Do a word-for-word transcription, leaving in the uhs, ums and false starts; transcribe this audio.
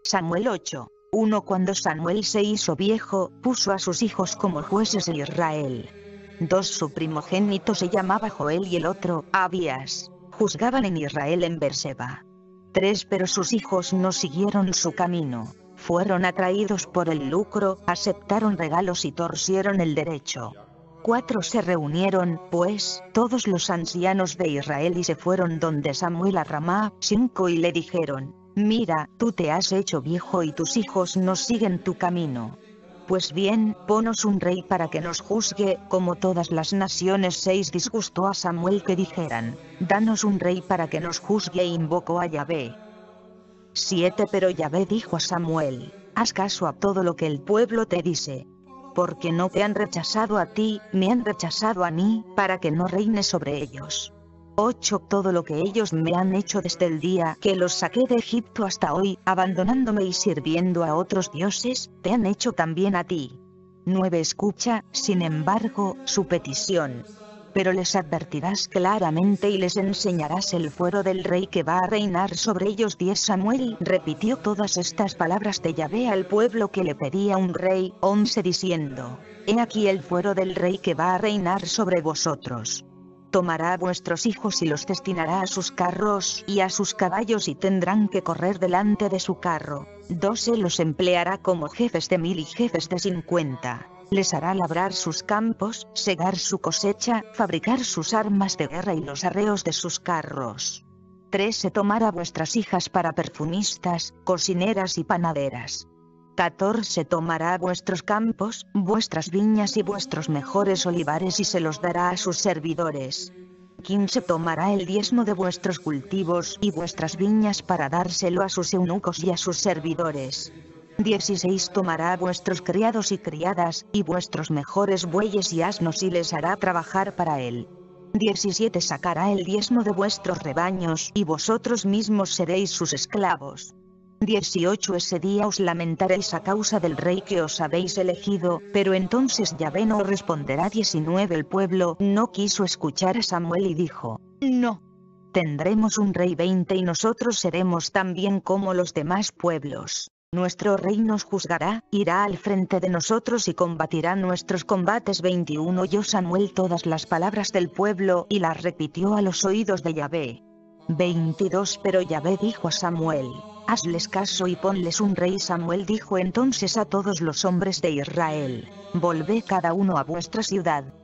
Samuel ocho. uno Cuando Samuel se hizo viejo, puso a sus hijos como jueces de Israel. dos Su primogénito se llamaba Joel y el otro, Abías. Juzgaban en Israel en Berseba. tres Pero sus hijos no siguieron su camino. Fueron atraídos por el lucro, aceptaron regalos y torcieron el derecho. cuatro Se reunieron, pues, todos los ancianos de Israel y se fueron donde Samuel a Ramá. cinco Y le dijeron: Mira, tú te has hecho viejo y tus hijos no siguen tu camino. Pues bien, ponos un rey para que nos juzgue, como todas las naciones. seis Disgustó a Samuel que dijeran: Danos un rey para que nos juzgue, e invocó a Yahvé. siete Pero Yahvé dijo a Samuel: Haz caso a todo lo que el pueblo te dice. Porque no te han rechazado a ti, me han rechazado a mí, para que no reine sobre ellos. ocho Todo lo que ellos me han hecho desde el día que los saqué de Egipto hasta hoy, abandonándome y sirviendo a otros dioses, te han hecho también a ti. nueve Escucha, sin embargo, su petición. Pero les advertirás claramente y les enseñarás el fuero del rey que va a reinar sobre ellos. diez Samuel repitió todas estas palabras de Yahvé al pueblo que le pedía un rey. once Diciendo: He aquí el fuero del rey que va a reinar sobre vosotros. Tomará a vuestros hijos y los destinará a sus carros y a sus caballos, y tendrán que correr delante de su carro. doce Los empleará como jefes de mil y jefes de cincuenta. Les hará labrar sus campos, segar su cosecha, fabricar sus armas de guerra y los arreos de sus carros. trece Tomará vuestras hijas para perfumistas, cocineras y panaderas. catorce Tomará vuestros campos, vuestras viñas y vuestros mejores olivares y se los dará a sus servidores. quince Tomará el diezmo de vuestros cultivos y vuestras viñas para dárselo a sus eunucos y a sus servidores. dieciséis Tomará a vuestros criados y criadas, y vuestros mejores bueyes y asnos y les hará trabajar para él. diecisiete Sacará el diezmo de vuestros rebaños y vosotros mismos seréis sus esclavos. dieciocho Ese día os lamentaréis a causa del rey que os habéis elegido, pero entonces Yahvé no responderá. diecinueve El pueblo no quiso escuchar a Samuel y dijo: No. Tendremos un rey. veinte Y nosotros seremos también como los demás pueblos. Nuestro rey nos juzgará, irá al frente de nosotros y combatirá nuestros combates. veintiuno Oyó Samuel todas las palabras del pueblo y las repitió a los oídos de Yahvé. veintidós Pero Yahvé dijo a Samuel: Hazles caso y ponles un rey. Samuel dijo entonces a todos los hombres de Israel: Volved cada uno a vuestra ciudad.